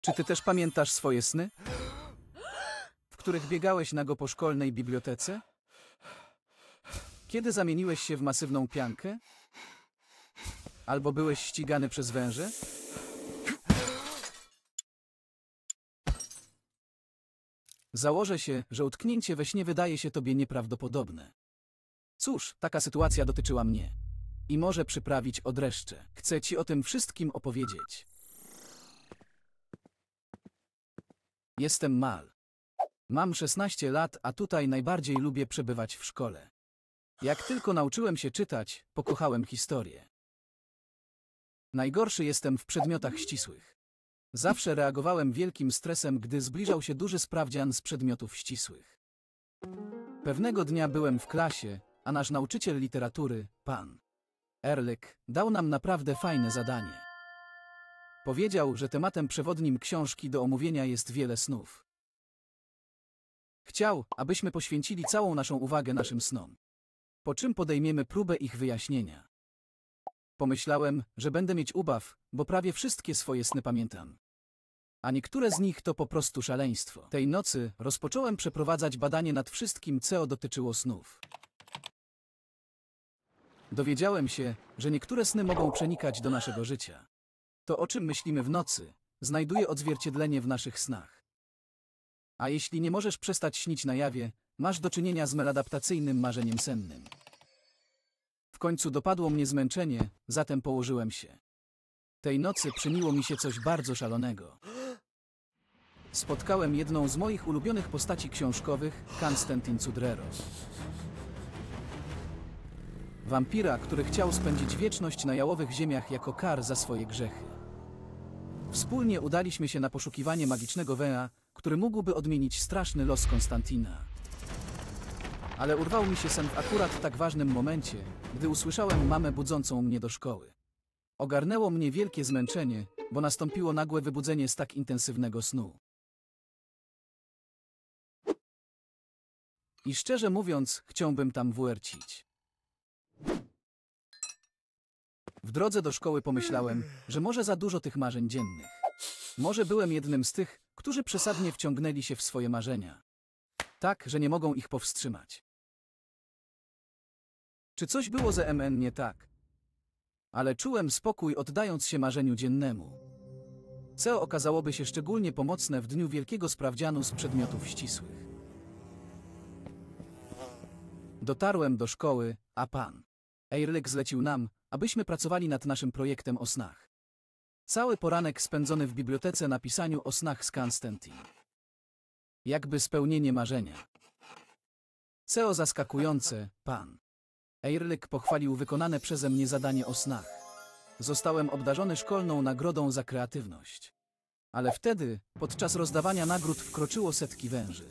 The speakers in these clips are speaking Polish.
Czy ty też pamiętasz swoje sny, w których biegałeś nago po szkolnej bibliotece? Kiedy zamieniłeś się w masywną piankę? Albo byłeś ścigany przez węże? Założę się, że utknięcie we śnie wydaje się tobie nieprawdopodobne. Cóż, taka sytuacja dotyczyła mnie. I może przyprawić o dreszcze. Chcę ci o tym wszystkim opowiedzieć. Jestem Mal. Mam 16 lat, a tutaj najbardziej lubię przebywać w szkole. Jak tylko nauczyłem się czytać, pokochałem historię. Najgorszy jestem w przedmiotach ścisłych. Zawsze reagowałem wielkim stresem, gdy zbliżał się duży sprawdzian z przedmiotów ścisłych. Pewnego dnia byłem w klasie, a nasz nauczyciel literatury, pan Ehrlich, dał nam naprawdę fajne zadanie. Powiedział, że tematem przewodnim książki do omówienia jest wiele snów. Chciał, abyśmy poświęcili całą naszą uwagę naszym snom, po czym podejmiemy próbę ich wyjaśnienia. Pomyślałem, że będę mieć ubaw, bo prawie wszystkie swoje sny pamiętam. A niektóre z nich to po prostu szaleństwo. Tej nocy rozpocząłem przeprowadzać badanie nad wszystkim, co dotyczyło snów. Dowiedziałem się, że niektóre sny mogą przenikać do naszego życia. To, o czym myślimy w nocy, znajduje odzwierciedlenie w naszych snach. A jeśli nie możesz przestać śnić na jawie, masz do czynienia z maladaptacyjnym marzeniem sennym. W końcu dopadło mnie zmęczenie, zatem położyłem się. Tej nocy przyniło mi się coś bardzo szalonego. Spotkałem jedną z moich ulubionych postaci książkowych, Konstantin Cudreros. Wampira, który chciał spędzić wieczność na jałowych ziemiach jako kar za swoje grzechy. Wspólnie udaliśmy się na poszukiwanie magicznego węża, który mógłby odmienić straszny los Konstantina. Ale urwał mi się sen w akurat tak ważnym momencie, gdy usłyszałem mamę budzącą mnie do szkoły. Ogarnęło mnie wielkie zmęczenie, bo nastąpiło nagłe wybudzenie z tak intensywnego snu. I szczerze mówiąc, chciałbym tam wrócić. W drodze do szkoły pomyślałem, że może za dużo tych marzeń dziennych. Może byłem jednym z tych, którzy przesadnie wciągnęli się w swoje marzenia. Tak, że nie mogą ich powstrzymać. Czy coś było ze MN nie tak? Ale czułem spokój, oddając się marzeniu dziennemu. Co okazałoby się szczególnie pomocne w dniu wielkiego sprawdzianu z przedmiotów ścisłych. Dotarłem do szkoły, a pan Ehrlich zlecił nam, abyśmy pracowali nad naszym projektem o snach. Cały poranek spędzony w bibliotece na pisaniu o snach z Konstantin. Jakby spełnienie marzenia. Co zaskakujące, pan Ehrlich pochwalił wykonane przeze mnie zadanie o snach. Zostałem obdarzony szkolną nagrodą za kreatywność. Ale wtedy, podczas rozdawania nagród wkroczyło setki węży.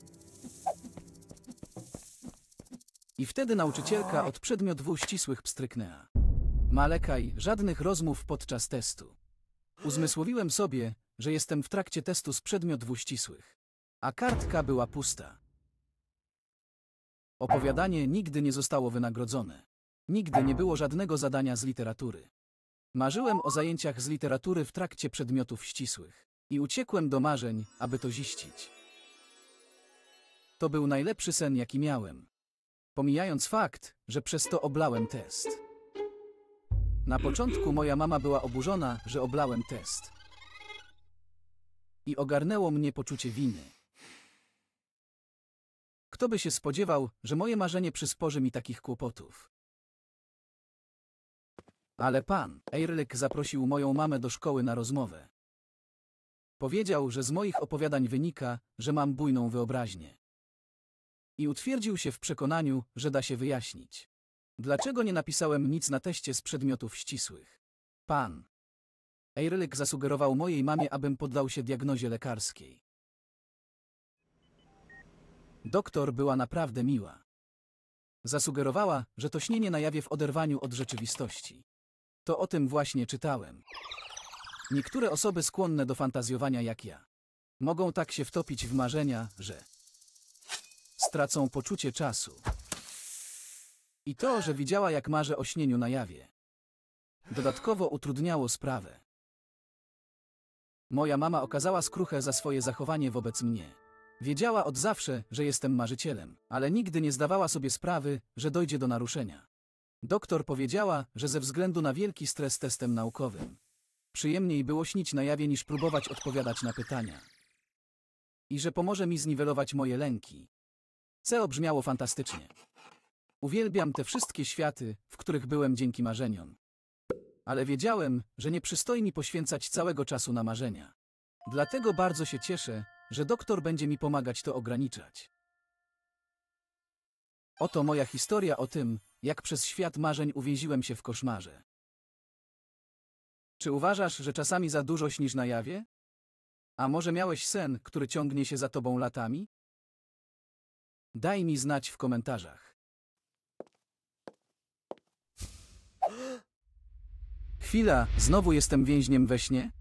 I wtedy nauczycielka od przedmiotów ścisłych pstryknęła. Malekaj, żadnych rozmów podczas testu. Uzmysłowiłem sobie, że jestem w trakcie testu z przedmiotów ścisłych. A kartka była pusta. Opowiadanie nigdy nie zostało wynagrodzone. Nigdy nie było żadnego zadania z literatury. Marzyłem o zajęciach z literatury w trakcie przedmiotów ścisłych. I uciekłem do marzeń, aby to ziścić. To był najlepszy sen, jaki miałem. Pomijając fakt, że przez to oblałem test. Na początku moja mama była oburzona, że oblałem test. I ogarnęło mnie poczucie winy. Kto by się spodziewał, że moje marzenie przysporzy mi takich kłopotów? Ale pan Ehrlich zaprosił moją mamę do szkoły na rozmowę. Powiedział, że z moich opowiadań wynika, że mam bujną wyobraźnię. I utwierdził się w przekonaniu, że da się wyjaśnić. Dlaczego nie napisałem nic na teście z przedmiotów ścisłych? Pan Ehrlich zasugerował mojej mamie, abym poddał się diagnozie lekarskiej. Doktor była naprawdę miła. Zasugerowała, że to śnienie na jawie w oderwaniu od rzeczywistości. To o tym właśnie czytałem. Niektóre osoby skłonne do fantazjowania jak ja mogą tak się wtopić w marzenia, że stracą poczucie czasu. I to, że widziała, jak marzę o śnieniu na jawie, dodatkowo utrudniało sprawę. Moja mama okazała skruchę za swoje zachowanie wobec mnie. Wiedziała od zawsze, że jestem marzycielem, ale nigdy nie zdawała sobie sprawy, że dojdzie do naruszenia. Doktor powiedziała, że ze względu na wielki stres testem naukowym. Przyjemniej było śnić na jawie niż próbować odpowiadać na pytania. I że pomoże mi zniwelować moje lęki. CEO brzmiało fantastycznie. Uwielbiam te wszystkie światy, w których byłem dzięki marzeniom. Ale wiedziałem, że nie przystoi mi poświęcać całego czasu na marzenia. Dlatego bardzo się cieszę, że doktor będzie mi pomagać to ograniczać. Oto moja historia o tym, jak przez świat marzeń uwięziłem się w koszmarze. Czy uważasz, że czasami za dużo śnisz na jawie? A może miałeś sen, który ciągnie się za tobą latami? Daj mi znać w komentarzach. Chwila, znowu jestem więźniem we śnie?